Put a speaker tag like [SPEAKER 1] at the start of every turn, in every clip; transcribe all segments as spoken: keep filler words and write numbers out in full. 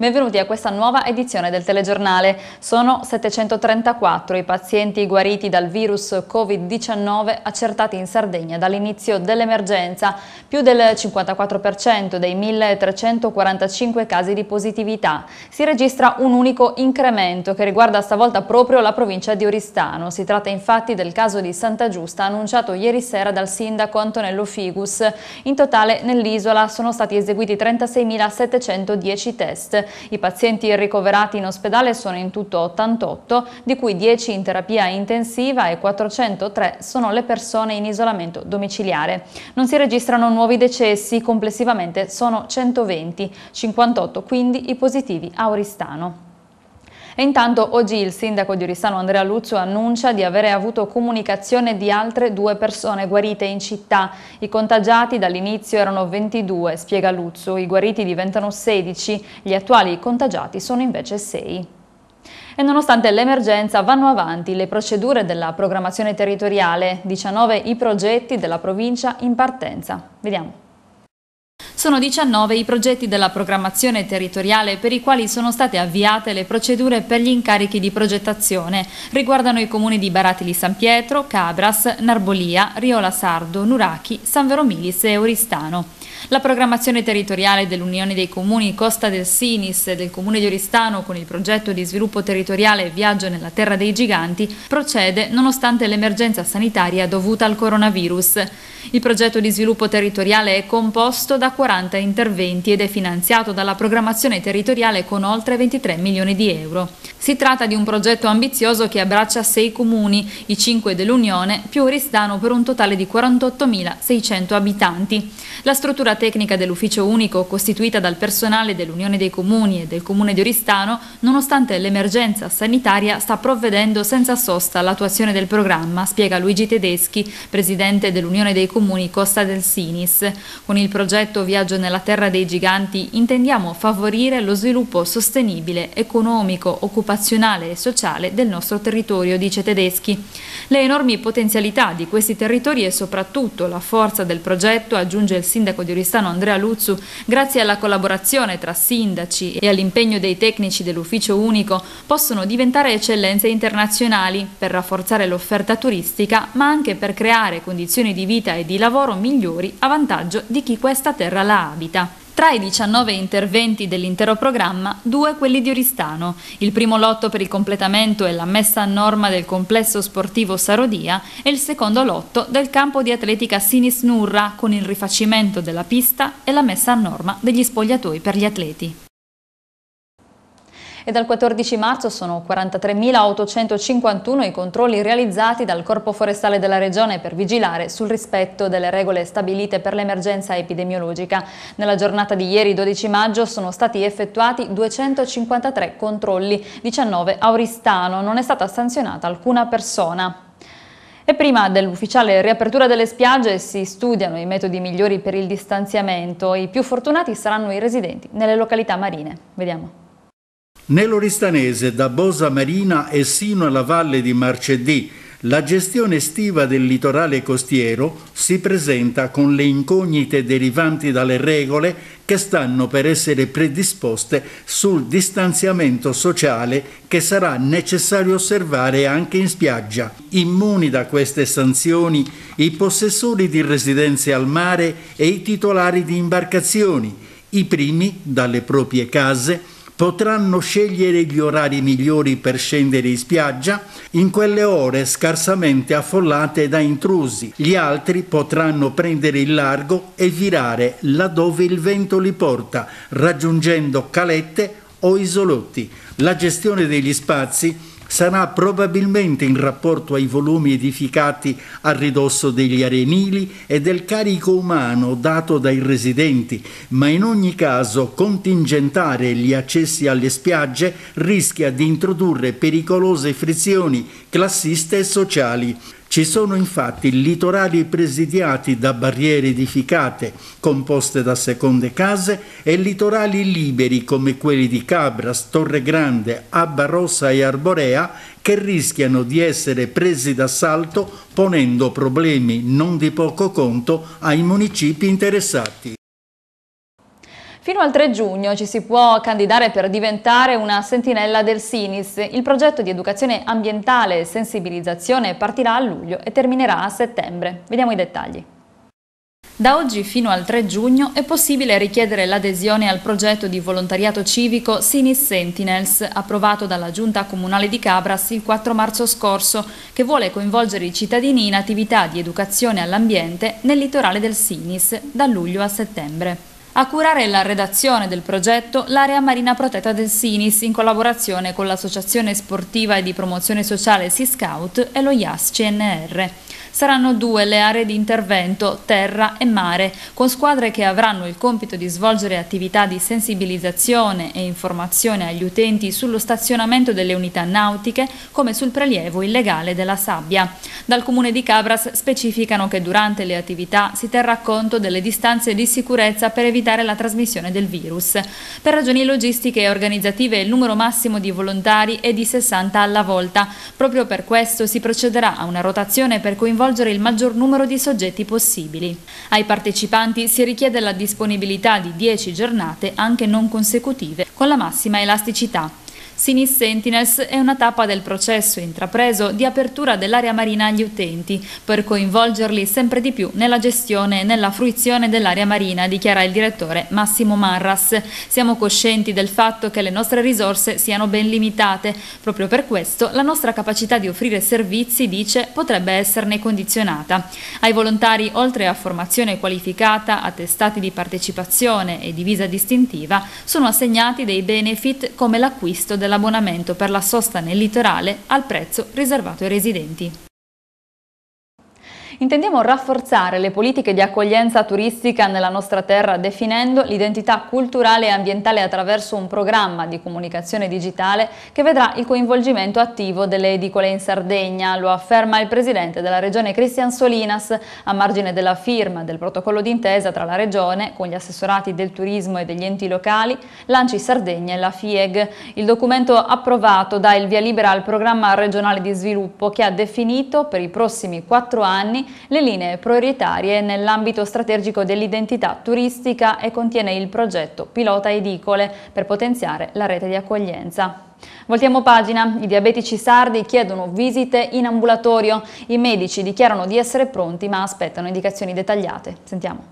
[SPEAKER 1] Benvenuti a questa nuova edizione del telegiornale. Sono settecentotrentaquattro i pazienti guariti dal virus Covid diciannove accertati in Sardegna dall'inizio dell'emergenza, più del cinquantaquattro per cento dei milletrecentoquarantacinque casi di positività. Si registra un unico incremento che riguarda stavolta proprio la provincia di Oristano. Si tratta infatti del caso di Santa Giusta annunciato ieri sera dal sindaco Antonello Figus. In totale nell'isola sono stati eseguiti trentaseimilasettecentodieci test. I pazienti ricoverati in ospedale sono in tutto ottantotto, di cui dieci in terapia intensiva e quattrocentotre sono le persone in isolamento domiciliare. Non si registrano nuovi decessi, complessivamente sono centoventi, cinquantotto quindi i positivi a Oristano. E intanto oggi il sindaco di Oristano Andrea Luzzu annuncia di avere avuto comunicazione di altre due persone guarite in città. I contagiati dall'inizio erano ventidue, spiega Luzzu, i guariti diventano sedici, gli attuali contagiati sono invece sei. E nonostante l'emergenza vanno avanti le procedure della programmazione territoriale, diciannove i progetti della provincia in partenza. Vediamo. Sono diciannove i progetti della programmazione territoriale per i quali sono state avviate le procedure per gli incarichi di progettazione. Riguardano i comuni di Baratili San Pietro, Cabras, Narbolia, Riola Sardo, Nurachi, San Vero Milis e Oristano. La programmazione territoriale dell'Unione dei Comuni Costa del Sinis e del Comune di Oristano con il progetto di sviluppo territoriale Viaggio nella Terra dei Giganti procede nonostante l'emergenza sanitaria dovuta al coronavirus. Il progetto di sviluppo territoriale è composto da quaranta interventi ed è finanziato dalla programmazione territoriale con oltre ventitré milioni di euro. Si tratta di un progetto ambizioso che abbraccia sei comuni, i cinque dell'Unione, più Oristano per un totale di quarantottomilaseicento abitanti. La struttura tecnica dell'ufficio unico, costituita dal personale dell'Unione dei Comuni e del Comune di Oristano, nonostante l'emergenza sanitaria, sta provvedendo senza sosta all'attuazione del programma, spiega Luigi Tedeschi, presidente dell'Unione dei Comuni Costa del Sinis. Con il progetto Viaggio nella Terra dei Giganti intendiamo favorire lo sviluppo sostenibile, economico, occupazionale e sociale del nostro territorio, dice Tedeschi. Le enormi potenzialità di questi territori e soprattutto la forza del progetto, aggiunge il sindaco di Oristano Andrea Luzzu, grazie alla collaborazione tra sindaci e all'impegno dei tecnici dell'ufficio unico, possono diventare eccellenze internazionali per rafforzare l'offerta turistica, ma anche per creare condizioni di vita e di lavoro migliori a vantaggio di chi questa terra la abita. Tra i diciannove interventi dell'intero programma, due quelli di Oristano. Il primo lotto per il completamento e la messa a norma del complesso sportivo Sarodia e il secondo lotto del campo di atletica Sinis Nurra con il rifacimento della pista e la messa a norma degli spogliatoi per gli atleti. E dal quattordici marzo sono quarantatremilaottocentocinquantuno i controlli realizzati dal Corpo Forestale della Regione per vigilare sul rispetto delle regole stabilite per l'emergenza epidemiologica. Nella giornata di ieri, dodici maggio, sono stati effettuati duecentocinquantatré controlli, diciannove a Oristano. Non è stata sanzionata alcuna persona. E prima dell'ufficiale riapertura delle spiagge si studiano i metodi migliori per il distanziamento. I più fortunati saranno i residenti nelle località marine. Vediamo.
[SPEAKER 2] Nell'Oristanese, da Bosa Marina e sino alla Valle di Marcedì, la gestione estiva del litorale costiero si presenta con le incognite derivanti dalle regole che stanno per essere predisposte sul distanziamento sociale che sarà necessario osservare anche in spiaggia. Immuni da queste sanzioni i possessori di residenze al mare e i titolari di imbarcazioni, i primi dalle proprie case potranno scegliere gli orari migliori per scendere in spiaggia in quelle ore scarsamente affollate da intrusi. Gli altri potranno prendere il largo e virare laddove il vento li porta, raggiungendo calette o isolotti. La gestione degli spazi sarà probabilmente in rapporto ai volumi edificati a ridosso degli arenili e del carico umano dato dai residenti, ma in ogni caso contingentare gli accessi alle spiagge rischia di introdurre pericolose frizioni classiste e sociali. Ci sono infatti litorali presidiati da barriere edificate composte da seconde case e litorali liberi come quelli di Cabras, Torregrande, Abba Rossa e Arborea che rischiano di essere presi d'assalto ponendo problemi non di poco conto ai municipi interessati.
[SPEAKER 1] Fino al tre giugno ci si può candidare per diventare una sentinella del Sinis. Il progetto di educazione ambientale e sensibilizzazione partirà a luglio e terminerà a settembre. Vediamo i dettagli. Da oggi fino al tre giugno è possibile richiedere l'adesione al progetto di volontariato civico Sinis Sentinels, approvato dalla Giunta Comunale di Cabras il quattro marzo scorso, che vuole coinvolgere i cittadini in attività di educazione all'ambiente nel litorale del Sinis, da luglio a settembre. A curare la redazione del progetto l'area marina protetta del Sinis in collaborazione con l'Associazione Sportiva e di Promozione Sociale Sea Scout e lo I A S C N R. Saranno due le aree di intervento, terra e mare, con squadre che avranno il compito di svolgere attività di sensibilizzazione e informazione agli utenti sullo stazionamento delle unità nautiche, come sul prelievo illegale della sabbia. Dal Comune di Cabras specificano che durante le attività si terrà conto delle distanze di sicurezza per evitare la trasmissione del virus. Per ragioni logistiche e organizzative il numero massimo di volontari è di sessanta alla volta. Proprio per questo si procederà a una rotazione per coinvolgere il maggior numero di soggetti possibili. Ai partecipanti si richiede la disponibilità di dieci giornate anche non consecutive, con la massima elasticità. Sinis Sentinels è una tappa del processo intrapreso di apertura dell'area marina agli utenti, per coinvolgerli sempre di più nella gestione e nella fruizione dell'area marina, dichiara il direttore Massimo Marras. Siamo coscienti del fatto che le nostre risorse siano ben limitate, proprio per questo la nostra capacità di offrire servizi, dice, potrebbe esserne condizionata. Ai volontari, oltre a formazione qualificata, attestati di partecipazione e divisa distintiva, sono assegnati dei benefit come l'acquisto dell'abbonamento per la sosta nel litorale al prezzo riservato ai residenti. Intendiamo rafforzare le politiche di accoglienza turistica nella nostra terra, definendo l'identità culturale e ambientale attraverso un programma di comunicazione digitale che vedrà il coinvolgimento attivo delle edicole in Sardegna. Lo afferma il presidente della regione Cristian Solinas a margine della firma del protocollo d'intesa tra la regione con gli assessorati del turismo e degli enti locali, l'Anci Sardegna e la F I E G. Il documento approvato dà il via libera al programma regionale di sviluppo che ha definito per i prossimi quattro anni le linee prioritarie nell'ambito strategico dell'identità turistica e contiene il progetto Pilota Edicole per potenziare la rete di accoglienza. Voltiamo pagina, i diabetici sardi chiedono visite in ambulatorio, i medici dichiarano di essere pronti ma aspettano indicazioni dettagliate. Sentiamo.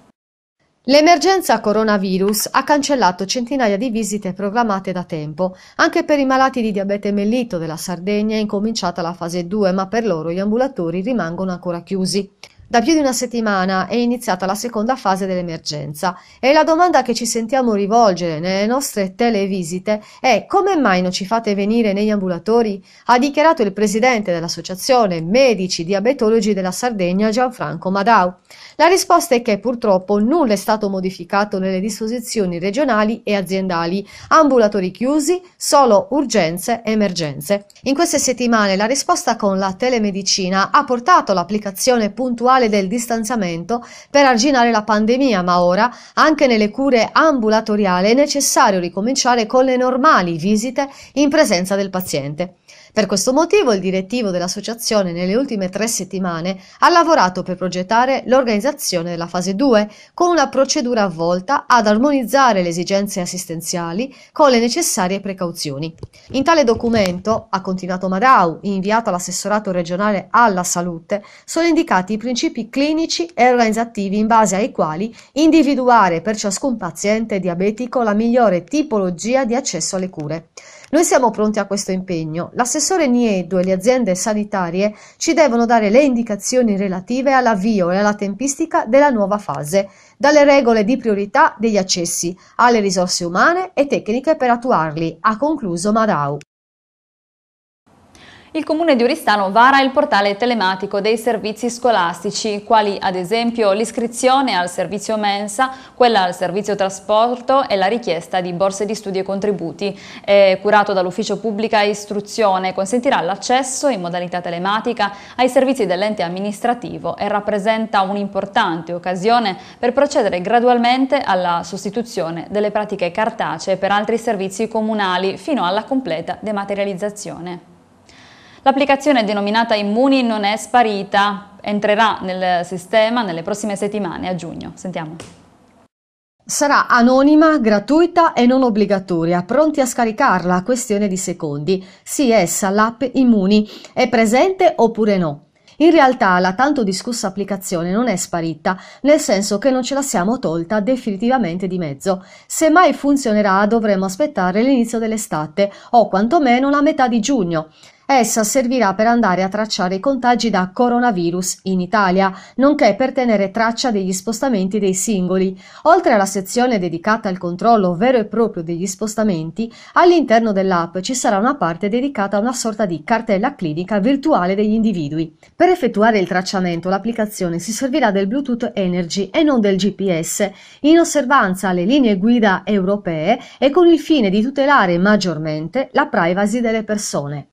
[SPEAKER 3] L'emergenza coronavirus ha cancellato centinaia di visite programmate da tempo. Anche per i malati di diabete mellito della Sardegna è incominciata la fase due, ma per loro gli ambulatori rimangono ancora chiusi. Da più di una settimana è iniziata la seconda fase dell'emergenza e la domanda che ci sentiamo rivolgere nelle nostre televisite è: come mai non ci fate venire negli ambulatori? Ha dichiarato il presidente dell'Associazione Medici Diabetologi della Sardegna, Gianfranco Madau. La risposta è che purtroppo nulla è stato modificato nelle disposizioni regionali e aziendali. Ambulatori chiusi, solo urgenze e emergenze. In queste settimane la risposta con la telemedicina ha portato l'applicazione puntuale del distanziamento per arginare la pandemia, ma ora anche nelle cure ambulatoriali è necessario ricominciare con le normali visite in presenza del paziente. Per questo motivo il direttivo dell'associazione nelle ultime tre settimane ha lavorato per progettare l'organizzazione della fase due con una procedura volta ad armonizzare le esigenze assistenziali con le necessarie precauzioni. In tale documento, ha continuato Madau, inviato all'assessorato regionale alla salute, sono indicati i principi clinici e organizzativi in base ai quali individuare per ciascun paziente diabetico la migliore tipologia di accesso alle cure. Noi siamo pronti a questo impegno. L'assessore Niedo e le aziende sanitarie ci devono dare le indicazioni relative all'avvio e alla tempistica della nuova fase, dalle regole di priorità degli accessi alle risorse umane e tecniche per attuarli, ha concluso Madau.
[SPEAKER 1] Il Comune di Oristano vara il portale telematico dei servizi scolastici, quali ad esempio l'iscrizione al servizio mensa, quella al servizio trasporto e la richiesta di borse di studio e contributi. È curato dall'Ufficio Pubblica Istruzione, consentirà l'accesso in modalità telematica ai servizi dell'ente amministrativo e rappresenta un'importante occasione per procedere gradualmente alla sostituzione delle pratiche cartacee per altri servizi comunali fino alla completa dematerializzazione. L'applicazione denominata Immuni non è sparita, entrerà nel sistema nelle prossime settimane a giugno. Sentiamo.
[SPEAKER 3] Sarà anonima, gratuita e non obbligatoria, pronti a scaricarla, questione di secondi. Sì, essa, l'app Immuni, è presente oppure no? In realtà la tanto discussa applicazione non è sparita, nel senso che non ce la siamo tolta definitivamente di mezzo. Se mai funzionerà dovremo aspettare l'inizio dell'estate o quantomeno la metà di giugno. Essa servirà per andare a tracciare i contagi da coronavirus in Italia, nonché per tenere traccia degli spostamenti dei singoli. Oltre alla sezione dedicata al controllo vero e proprio degli spostamenti, all'interno dell'app ci sarà una parte dedicata a una sorta di cartella clinica virtuale degli individui. Per effettuare il tracciamento l'applicazione si servirà del Bluetooth Energy e non del G P S, in osservanza alle linee guida europee e con il fine di tutelare maggiormente la privacy delle persone.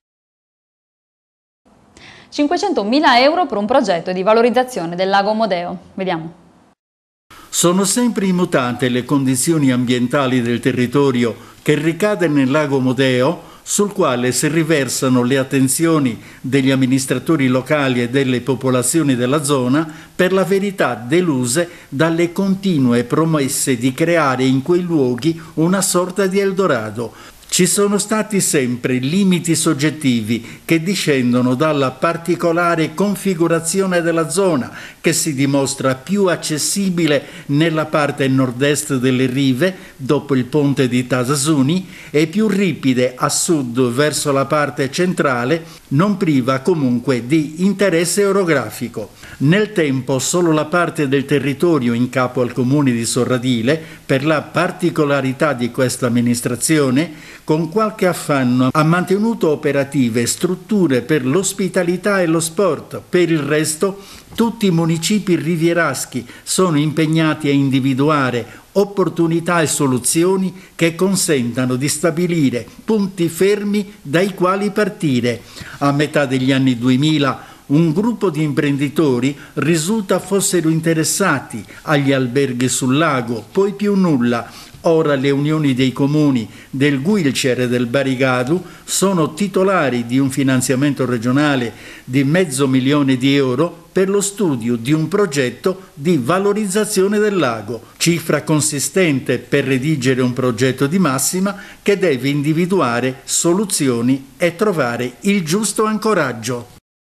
[SPEAKER 1] cinquecentomila euro per un progetto di valorizzazione del lago Modeo. Vediamo.
[SPEAKER 2] Sono sempre immutate le condizioni ambientali del territorio che ricade nel lago Modeo, sul quale si riversano le attenzioni degli amministratori locali e delle popolazioni della zona, per la verità deluse dalle continue promesse di creare in quei luoghi una sorta di Eldorado. Ci sono stati sempre limiti soggettivi che discendono dalla particolare configurazione della zona, che si dimostra più accessibile nella parte nord-est delle rive, dopo il ponte di Tasasuni, e più ripide a sud verso la parte centrale, non priva comunque di interesse orografico. Nel tempo solo la parte del territorio in capo al comune di Sorradile, per la particolarità di questa amministrazione, con qualche affanno ha mantenuto operative strutture per l'ospitalità e lo sport. Per il resto tutti i municipi rivieraschi sono impegnati a individuare opportunità e soluzioni che consentano di stabilire punti fermi dai quali partire. A metà degli anni duemila un gruppo di imprenditori risulta fossero interessati agli alberghi sul lago, poi più nulla. Ora le unioni dei comuni del Guilcer e del Barigadu sono titolari di un finanziamento regionale di mezzo milione di euro per lo studio di un progetto di valorizzazione del lago, cifra consistente per redigere un progetto di massima che deve individuare soluzioni e trovare il giusto ancoraggio.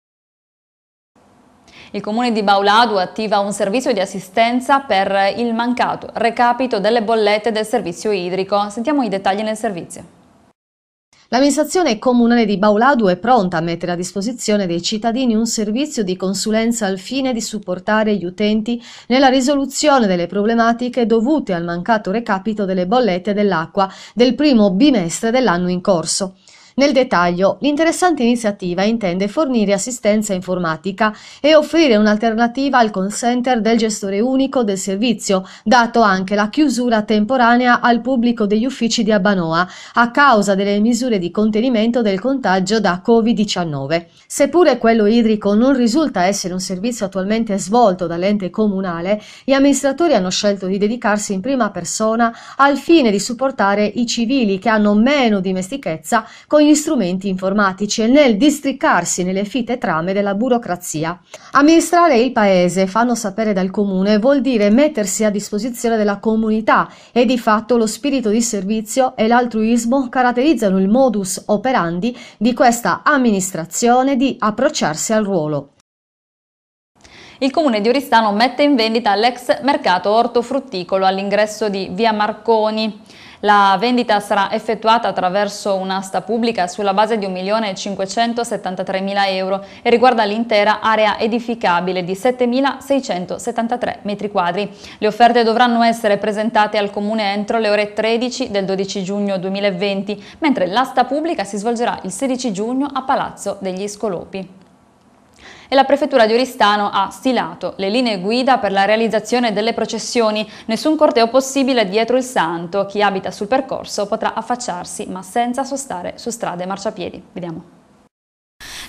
[SPEAKER 1] Il comune di Bauladu attiva un servizio di assistenza per il mancato recapito delle bollette del servizio idrico. Sentiamo i dettagli nel servizio.
[SPEAKER 3] L'amministrazione comunale di Bauladu è pronta a mettere a disposizione dei cittadini un servizio di consulenza al fine di supportare gli utenti nella risoluzione delle problematiche dovute al mancato recapito delle bollette dell'acqua del primo bimestre dell'anno in corso. Nel dettaglio, l'interessante iniziativa intende fornire assistenza informatica e offrire un'alternativa al call center del gestore unico del servizio, dato anche la chiusura temporanea al pubblico degli uffici di Abbanoa a causa delle misure di contenimento del contagio da covid diciannove. Seppure quello idrico non risulta essere un servizio attualmente svolto dall'ente comunale, gli amministratori hanno scelto di dedicarsi in prima persona al fine di supportare i civili che hanno meno dimestichezza con gli strumenti informatici e nel districarsi nelle fitte trame della burocrazia. Amministrare il paese, fanno sapere dal comune, vuol dire mettersi a disposizione della comunità e di fatto lo spirito di servizio e l'altruismo caratterizzano il modus operandi di questa amministrazione di approcciarsi al ruolo.
[SPEAKER 1] Il comune di Oristano mette in vendita l'ex mercato ortofrutticolo all'ingresso di via Marconi. La vendita sarà effettuata attraverso un'asta pubblica sulla base di un milione cinquecentosettantatremila euro e riguarda l'intera area edificabile di settemilaseicentosettantatré metri quadri. Le offerte dovranno essere presentate al comune entro le ore tredici del dodici giugno duemilaventi, mentre l'asta pubblica si svolgerà il sedici giugno a Palazzo degli Scolopi. E la prefettura di Oristano ha stilato le linee guida per la realizzazione delle processioni. Nessun corteo possibile dietro il santo. Chi abita sul percorso potrà affacciarsi, ma senza sostare su strade e marciapiedi. Vediamo.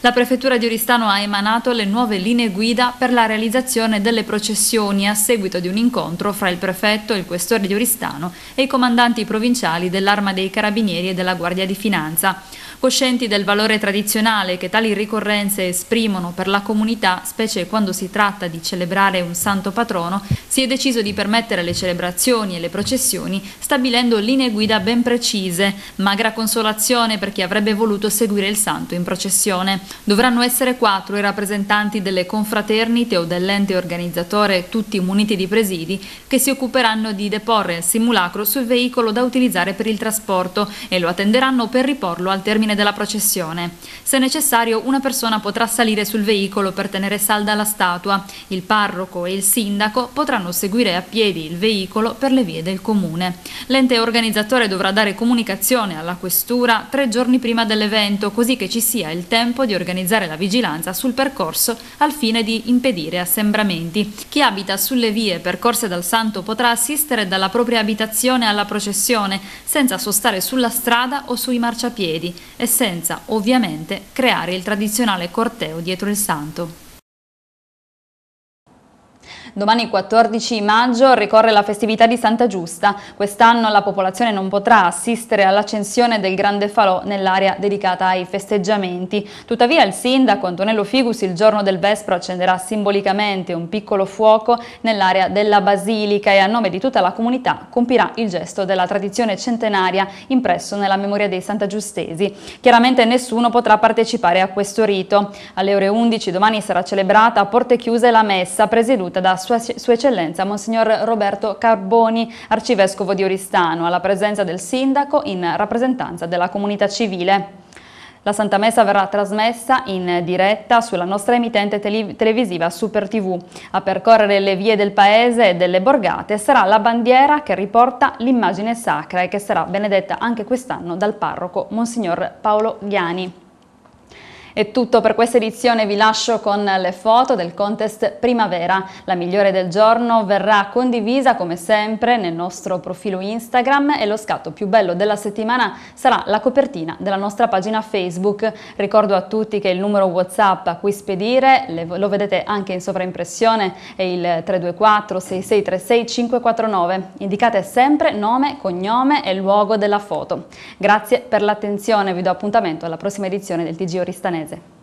[SPEAKER 1] La Prefettura di Oristano ha emanato le nuove linee guida per la realizzazione delle processioni a seguito di un incontro fra il prefetto, il questore di Oristano e i comandanti provinciali dell'Arma dei Carabinieri e della Guardia di Finanza. Coscienti del valore tradizionale che tali ricorrenze esprimono per la comunità, specie quando si tratta di celebrare un santo patrono, si è deciso di permettere le celebrazioni e le processioni stabilendo linee guida ben precise, magra consolazione per chi avrebbe voluto seguire il santo in processione. Dovranno essere quattro i rappresentanti delle confraternite o dell'ente organizzatore, tutti muniti di presidi, che si occuperanno di deporre il simulacro sul veicolo da utilizzare per il trasporto e lo attenderanno per riporlo al termine della processione. Se necessario, una persona potrà salire sul veicolo per tenere salda la statua. Il parroco e il sindaco potranno seguire a piedi il veicolo per le vie del comune. L'ente organizzatore dovrà dare comunicazione alla questura tre giorni prima dell'evento, così che ci sia il tempo di organizzare la vigilanza sul percorso al fine di impedire assembramenti. Chi abita sulle vie percorse dal santo potrà assistere dalla propria abitazione alla processione senza sostare sulla strada o sui marciapiedi e senza, ovviamente, creare il tradizionale corteo dietro il santo.
[SPEAKER 4] Domani quattordici maggio ricorre la festività di Santa Giusta. Quest'anno la popolazione non potrà assistere all'accensione del Grande Falò nell'area dedicata ai festeggiamenti. Tuttavia il sindaco Antonello Figus il giorno del Vespro accenderà simbolicamente un piccolo fuoco nell'area della Basilica e a nome di tutta la comunità compirà il gesto della tradizione centenaria impresso nella memoria dei santagiustesi. Chiaramente nessuno potrà partecipare a questo rito. Alle ore undici domani sarà celebrata a porte chiuse la messa presieduta da Sua, Sua Eccellenza Monsignor Roberto Carboni, arcivescovo di Oristano, alla presenza del sindaco in rappresentanza della comunità civile. La Santa Messa verrà trasmessa in diretta sulla nostra emittente tele televisiva Super tivù. A percorrere le vie del paese e delle borgate sarà la bandiera che riporta l'immagine sacra e che sarà benedetta anche quest'anno dal parroco Monsignor Paolo Ghiani. È tutto per questa edizione, vi lascio con le foto del contest Primavera. La migliore del giorno verrà condivisa come sempre nel nostro profilo Instagram e lo scatto più bello della settimana sarà la copertina della nostra pagina Facebook. Ricordo a tutti che il numero WhatsApp a cui spedire, lo vedete anche in sovraimpressione, è il tre due quattro sei sei tre sei cinque quattro nove. Indicate sempre nome, cognome e luogo della foto. Grazie per l'attenzione, vi do appuntamento alla prossima edizione del T G Oristanese.